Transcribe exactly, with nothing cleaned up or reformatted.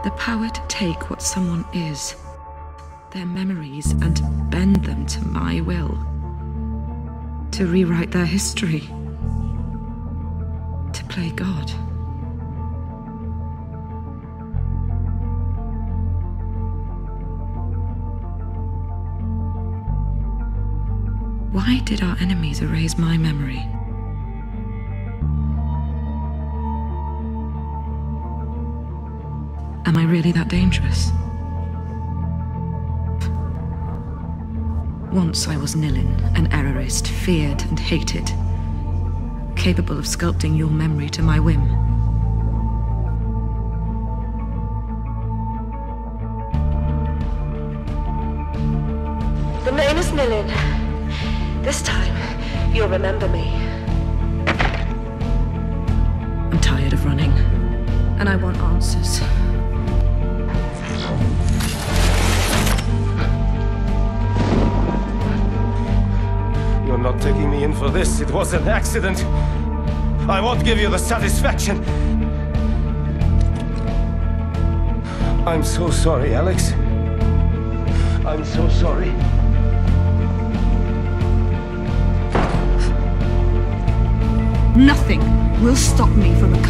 The power to take what someone is, their memories, and bend them to my will. To rewrite their history. To play God. Why did our enemies erase my memory? Am I really that dangerous? Once I was Nilin, an errorist, feared and hated, capable of sculpting your memory to my whim. The name is Nilin. This time, you'll remember me. I'm tired of running, and I want answers. You're not taking me in for this. It was an accident. I won't give you the satisfaction. I'm so sorry, Alex. I'm so sorry. Nothing will stop me from